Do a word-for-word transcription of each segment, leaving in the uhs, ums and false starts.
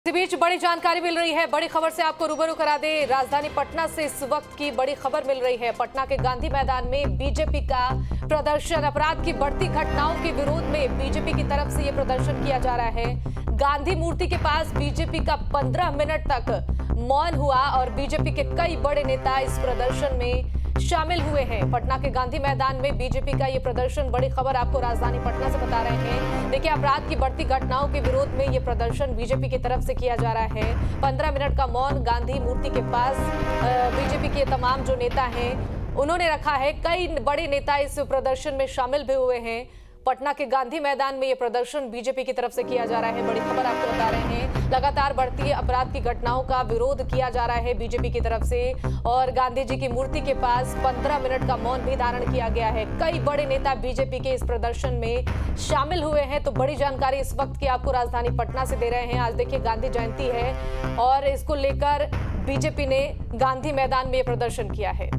इस बीच बड़ी जानकारी मिल रही है, बड़ी खबर से आपको रूबरू करा दे। राजधानी पटना से इस वक्त की बड़ी खबर मिल रही है। पटना के गांधी मैदान में बीजेपी का प्रदर्शन, अपराध की बढ़ती घटनाओं के विरोध में बीजेपी की तरफ से यह प्रदर्शन किया जा रहा है। गांधी मूर्ति के पास बीजेपी का पंद्रह मिनट तक मौन हुआ और बीजेपी के कई बड़े नेता इस प्रदर्शन में शामिल हुए हैं। पटना के गांधी मैदान में बीजेपी का ये प्रदर्शन, बड़ी खबर आपको राजधानी पटना से बता रहे हैं। देखिए, अपराध की बढ़ती घटनाओं के विरोध में ये प्रदर्शन बीजेपी की तरफ से किया जा रहा है। पंद्रह मिनट का मौन गांधी मूर्ति के पास बीजेपी के तमाम जो नेता हैं उन्होंने रखा है। कई बड़े नेता इस प्रदर्शन में शामिल भी हुए हैं। पटना के गांधी मैदान में यह प्रदर्शन बीजेपी की तरफ से किया जा रहा है। बड़ी खबर आपको बता रहे हैं, लगातार बढ़ती अपराध की घटनाओं का विरोध किया जा रहा है बीजेपी की तरफ से और गांधी जी की मूर्ति के पास पंद्रह मिनट का मौन भी धारण किया गया है। कई बड़े नेता बीजेपी के इस प्रदर्शन में शामिल हुए हैं। तो बड़ी जानकारी इस वक्त की आपको राजधानी पटना से दे रहे हैं। आज देखिए, गांधी जयंती है और इसको लेकर बीजेपी ने गांधी मैदान में प्रदर्शन किया है।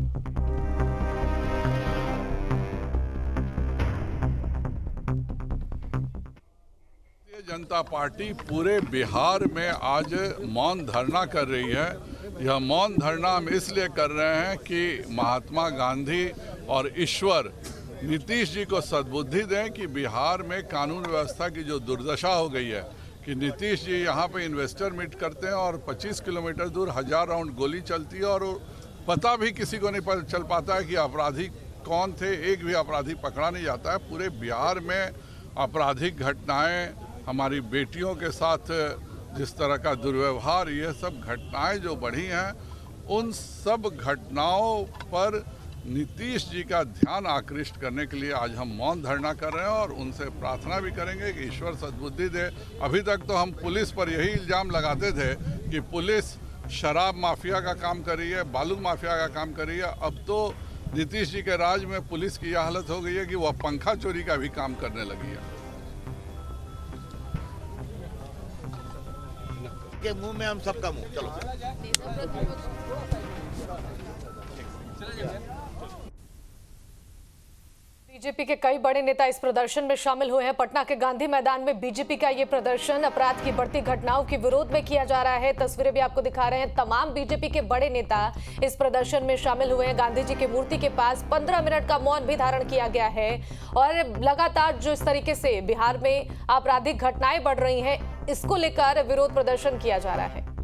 जनता पार्टी पूरे बिहार में आज मौन धरना कर रही है। यह मौन धरना हम इसलिए कर रहे हैं कि महात्मा गांधी और ईश्वर नीतीश जी को सद्बुद्धि दें कि बिहार में कानून व्यवस्था की जो दुर्दशा हो गई है कि नीतीश जी यहाँ पे इन्वेस्टर मीट करते हैं और पच्चीस किलोमीटर दूर हजार राउंड गोली चलती है और पता भी किसी को नहीं चल पाता है कि अपराधी कौन थे। एक भी अपराधी पकड़ा नहीं जाता है। पूरे बिहार में आपराधिक घटनाएँ, हमारी बेटियों के साथ जिस तरह का दुर्व्यवहार, ये सब घटनाएं जो बढ़ी हैं, उन सब घटनाओं पर नीतीश जी का ध्यान आकृष्ट करने के लिए आज हम मौन धरना कर रहे हैं और उनसे प्रार्थना भी करेंगे कि ईश्वर सद्बुद्धि दे। अभी तक तो हम पुलिस पर यही इल्ज़ाम लगाते थे कि पुलिस शराब माफिया का काम कर रही है, बालू माफिया का काम कर रही है। अब तो नीतीश जी के राज में पुलिस की यह हालत हो गई है कि वह पंखा चोरी का भी काम करने लगी है। के मुंह में हम सबका मुंह। चलो बीजेपी के कई बड़े नेता इस प्रदर्शन में शामिल हुए हैं। पटना के गांधी मैदान में बीजेपी का ये प्रदर्शन अपराध की बढ़ती घटनाओं के विरोध में किया जा रहा है। तस्वीरें भी आपको दिखा रहे हैं। तमाम बीजेपी के बड़े नेता इस प्रदर्शन में शामिल हुए हैं। गांधी जी की मूर्ति के पास पंद्रह मिनट का मौन भी धारण किया गया है और लगातार जो इस तरीके से बिहार में आपराधिक घटनाएं बढ़ रही हैं, इसको लेकर विरोध प्रदर्शन किया जा रहा है।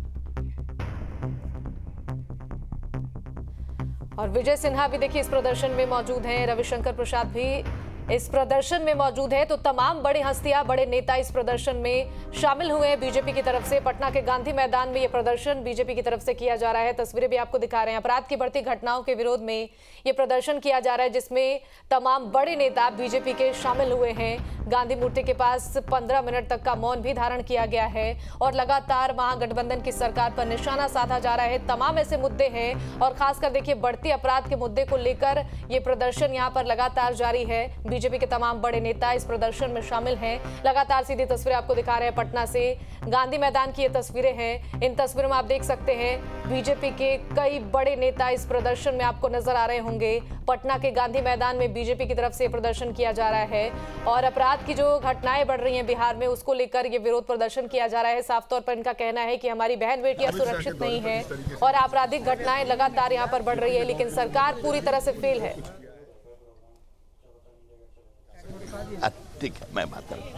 और विजय सिन्हा भी देखिए इस प्रदर्शन में मौजूद हैं, रविशंकर प्रसाद भी इस प्रदर्शन में मौजूद है। तो तमाम बड़ी हस्तियां, बड़े नेता इस प्रदर्शन में शामिल हुए हैं बीजेपी की तरफ से। पटना के गांधी मैदान में यह प्रदर्शन बीजेपी की तरफ से किया जा रहा है। तस्वीरें भी आपको दिखा रहे हैं। अपराध की बढ़ती घटनाओं के विरोध में यह प्रदर्शन किया जा रहा है, जिसमें तमाम बड़े नेता बीजेपी के शामिल हुए हैं। गांधी मूर्ति के पास पंद्रह मिनट तक का मौन भी धारण किया गया है और लगातार महागठबंधन की सरकार पर निशाना साधा जा रहा है। तमाम ऐसे मुद्दे हैं और खासकर देखिए, बढ़ती अपराध के मुद्दे को लेकर यह प्रदर्शन यहां पर लगातार जारी है। बीजेपी के तमाम बड़े नेता इस प्रदर्शन में शामिल हैं। लगातार सीधी तस्वीरें आपको दिखा रहे हैं पटना से। गांधी मैदान की ये तस्वीरें हैं। इन तस्वीरों में आप देख सकते हैं बीजेपी के कई बड़े नेता इस प्रदर्शन में आपको नजर आ रहे होंगे। पटना के गांधी मैदान में बीजेपी की तरफ से प्रदर्शन किया जा रहा है और अपराध की जो घटनाएं बढ़ रही हैं बिहार में, उसको लेकर ये विरोध प्रदर्शन किया जा रहा है। साफ तौर पर इनका कहना है कि हमारी बहन बेटियां सुरक्षित नहीं है और आपराधिक घटनाएं लगातार यहां पर बढ़ रही है, लेकिन सरकार पूरी तरह से फेल है। ठीक है, मैं बात करूं।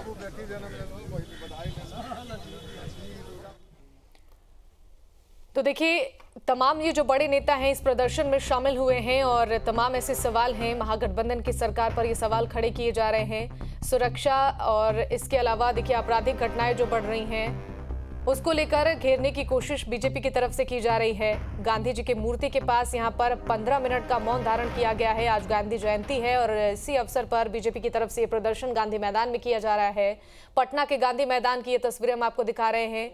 तो देखिए, तमाम ये जो बड़े नेता हैं इस प्रदर्शन में शामिल हुए हैं और तमाम ऐसे सवाल हैं महागठबंधन की सरकार पर, ये सवाल खड़े किए जा रहे हैं। सुरक्षा और इसके अलावा देखिए, आपराधिक घटनाएं जो बढ़ रही हैं उसको लेकर घेरने की कोशिश बीजेपी की तरफ से की जा रही है। गांधी जी की मूर्ति के पास यहां पर पंद्रह मिनट का मौन धारण किया गया है। आज गांधी जयंती है और इसी अवसर पर बीजेपी की तरफ से ये प्रदर्शन गांधी मैदान में किया जा रहा है। पटना के गांधी मैदान की ये तस्वीरें हम आपको दिखा रहे हैं।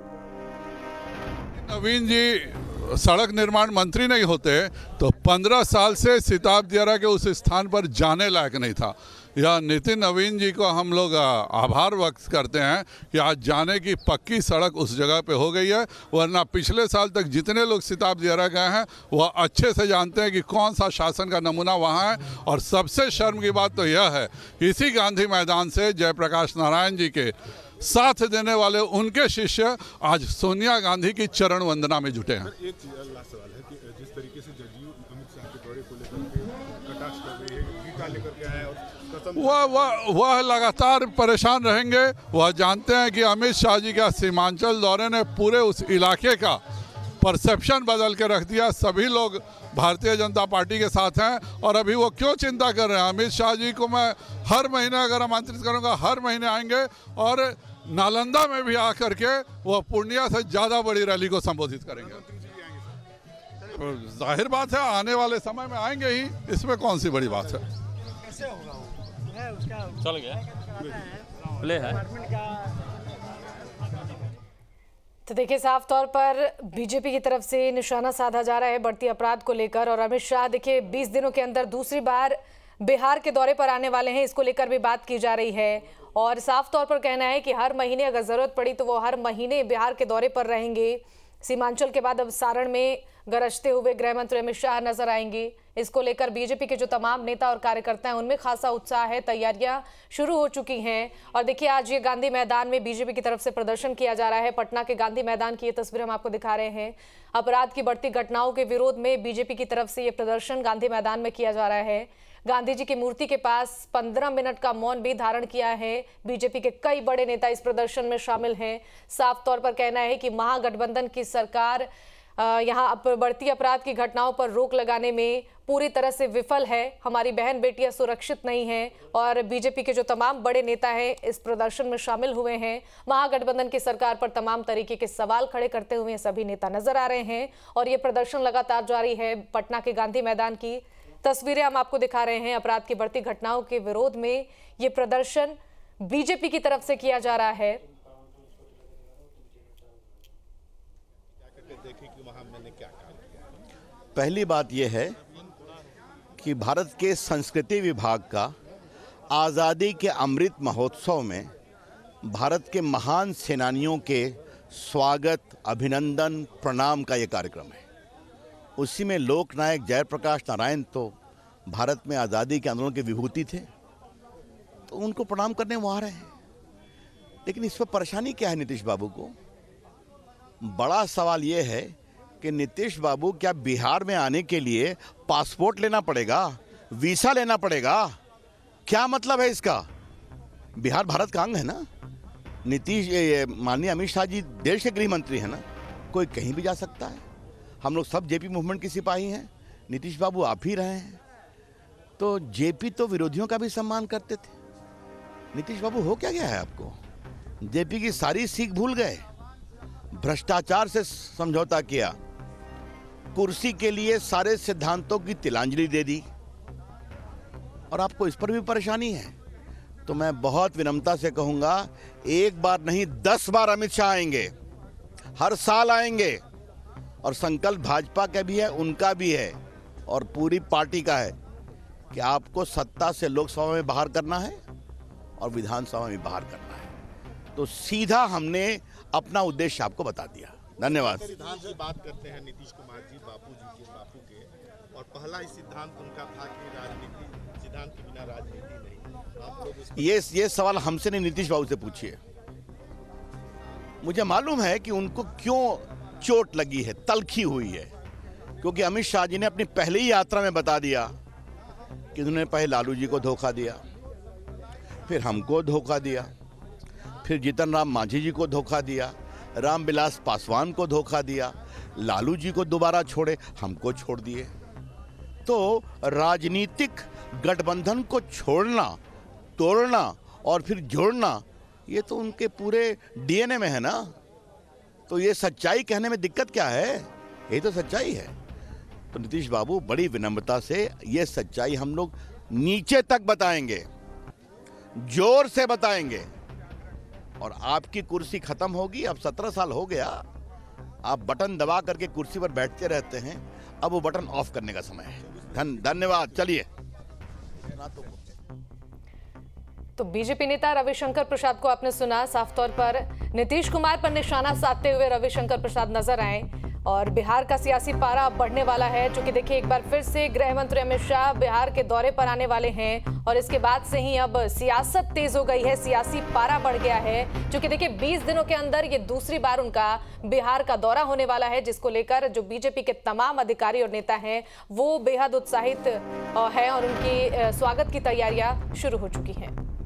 नवीन जी सड़क निर्माण मंत्री नहीं होते तो पंद्रह साल से सिताब दियारा के उस स्थान पर जाने लायक नहीं था। यह नितिन नवीन जी को हम लोग आभार व्यक्त करते हैं कि आज जाने की पक्की सड़क उस जगह पे हो गई है, वरना पिछले साल तक जितने लोग सिताब दियारा गए हैं वह अच्छे से जानते हैं कि कौन सा शासन का नमूना वहाँ है। और सबसे शर्म की बात तो यह है, इसी गांधी मैदान से जयप्रकाश नारायण जी के साथ देने वाले उनके शिष्य आज सोनिया गांधी की चरण वंदना में जुटे हैं। एक चीज लास्ट सवाल है कि जिस तरीके से जदयू अमित शाह के दौरे को लेकर के कटाक्ष कर रही है, टीका लेकर के आए और कसम वह वह वह लगातार परेशान रहेंगे। वह जानते हैं कि अमित शाह जी का सीमांचल दौरे ने पूरे उस इलाके का परसेप्शन बदल के रख दिया। सभी लोग भारतीय जनता पार्टी के साथ हैं और अभी वो क्यों चिंता कर रहे हैं। अमित शाह जी को मैं हर महीने अगर आमंत्रित करूंगा, हर महीने आएंगे और नालंदा में भी आकर के वह पूर्णिया से ज़्यादा बड़ी रैली को संबोधित करेंगे। जाहिर बात है आने वाले समय में आएंगे ही, इसमें कौन सी बड़ी बात है। कैसे होगा वो है उसका चल गया प्ले है। तो देखिए साफ तौर पर बीजेपी की तरफ से निशाना साधा जा रहा है बढ़ती अपराध को लेकर। और अमित शाह देखिए बीस दिनों के अंदर दूसरी बार बिहार के दौरे पर आने वाले हैं, इसको लेकर भी बात की जा रही है। और साफ तौर पर कहना है कि हर महीने अगर जरूरत पड़ी तो वो हर महीने बिहार के दौरे पर रहेंगे। सीमांचल के बाद अब सारण में गरजते हुए गृह मंत्री अमित शाह नजर आएंगे। इसको लेकर बीजेपी के जो तमाम नेता और कार्यकर्ता हैं उनमें खासा उत्साह है, तैयारियां शुरू हो चुकी हैं। और देखिए आज ये गांधी मैदान में बीजेपी की तरफ से प्रदर्शन किया जा रहा है। पटना के गांधी मैदान की ये तस्वीर हम आपको दिखा रहे हैं। अपराध की बढ़ती घटनाओं के विरोध में बीजेपी की तरफ से ये प्रदर्शन गांधी मैदान में किया जा रहा है। गांधी जी की मूर्ति के पास पंद्रह मिनट का मौन भी धारण किया है। बीजेपी के कई बड़े नेता इस प्रदर्शन में शामिल हैं। साफ तौर पर कहना है कि महागठबंधन की सरकार यहाँ बढ़ती अपराध की घटनाओं पर रोक लगाने में पूरी तरह से विफल है। हमारी बहन बेटियां सुरक्षित नहीं हैं। और बीजेपी के जो तमाम बड़े नेता हैं इस प्रदर्शन में शामिल हुए हैं। महागठबंधन की सरकार पर तमाम तरीके के सवाल खड़े करते हुए सभी नेता नजर आ रहे हैं। और ये प्रदर्शन लगातार जारी है। पटना के गांधी मैदान की तस्वीरें हम आपको दिखा रहे हैं। अपराध की बढ़ती घटनाओं के विरोध में ये प्रदर्शन बीजेपी की तरफ से किया जा रहा है। पहली बात यह है कि भारत के संस्कृति विभाग का आज़ादी के अमृत महोत्सव में भारत के महान सेनानियों के स्वागत, अभिनंदन, प्रणाम का ये कार्यक्रम है। उसी में लोकनायक जयप्रकाश नारायण तो भारत में आज़ादी के आंदोलन के विभूति थे, तो उनको प्रणाम करने वो आ रहे हैं। लेकिन इस पर परेशानी क्या है नीतीश बाबू को? बड़ा सवाल ये है कि नीतीश बाबू क्या बिहार में आने के लिए पासपोर्ट लेना पड़ेगा, वीसा लेना पड़ेगा? क्या मतलब है इसका? बिहार भारत का अंग है ना। नीतीश माननीय अमित शाह जी देश के गृह मंत्री हैं ना, कोई कहीं भी जा सकता है। हम लोग सब जेपी मूवमेंट के सिपाही हैं, नीतीश बाबू आप ही रहे हैं। तो जेपी तो विरोधियों का भी सम्मान करते थे। नीतीश बाबू हो क्या गया है आपको? जेपी की सारी सीख भूल गए, भ्रष्टाचार से समझौता किया, कुर्सी के लिए सारे सिद्धांतों की तिलांजलि दे दी, और आपको इस पर भी परेशानी है। तो मैं बहुत विनम्रता से कहूंगा, एक बार नहीं दस बार अमित शाह आएंगे, हर साल आएंगे। और संकल्प भाजपा का भी है, उनका भी है और पूरी पार्टी का है कि आपको सत्ता से लोकसभा में बाहर करना है और विधानसभा में बाहर करना है। तो सीधा हमने अपना उद्देश्य आपको बता दिया। धन्यवाद। सिद्धांत की बात करते हैं नीतीश कुमार जी, बापू जी के बापू के, और पहला ही सिद्धांत उनका था कि राजनीति सिद्धांत के बिना राजनीति नहीं। आप लोग ये ये सवाल हमसे नहीं, नीतीश बाबू से पूछिए। मुझे मालूम है कि उनको क्यों चोट लगी है, तलखी हुई है, क्योंकि अमित शाह जी ने अपनी पहली यात्रा में बता दिया कि उन्होंने पहले लालू जी को धोखा दिया, फिर हमको धोखा दिया, फिर जीतन राम मांझी जी को धोखा दिया, रामविलास पासवान को धोखा दिया, लालू जी को दोबारा छोड़े, हमको छोड़ दिए। तो राजनीतिक गठबंधन को छोड़ना, तोड़ना और फिर जोड़ना, ये तो उनके पूरे डीएनए में है ना। तो ये सच्चाई कहने में दिक्कत क्या है? यही तो सच्चाई है। तो नीतीश बाबू बड़ी विनम्रता से ये सच्चाई हम लोग नीचे तक बताएंगे, जोर से बताएंगे। और आपकी कुर्सी खत्म होगी। अब सत्रह साल हो गया, आप बटन दबा करके कुर्सी पर बैठते रहते हैं, अब वो बटन ऑफ करने का समय है। धन धन्यवाद। चलिए। तो बीजेपी नेता रविशंकर प्रसाद को आपने सुना। साफ तौर पर नीतीश कुमार पर निशाना साधते हुए रविशंकर प्रसाद नजर आए। और बिहार का सियासी पारा अब बढ़ने वाला है, क्योंकि देखिए एक बार फिर से गृह मंत्री अमित शाह बिहार के दौरे पर आने वाले हैं और इसके बाद से ही अब सियासत तेज हो गई है, सियासी पारा बढ़ गया है, क्योंकि देखिए बीस दिनों के अंदर ये दूसरी बार उनका बिहार का दौरा होने वाला है, जिसको लेकर जो बीजेपी के तमाम अधिकारी और नेता हैं वो बेहद उत्साहित है और उनकी स्वागत की तैयारियां शुरू हो चुकी हैं।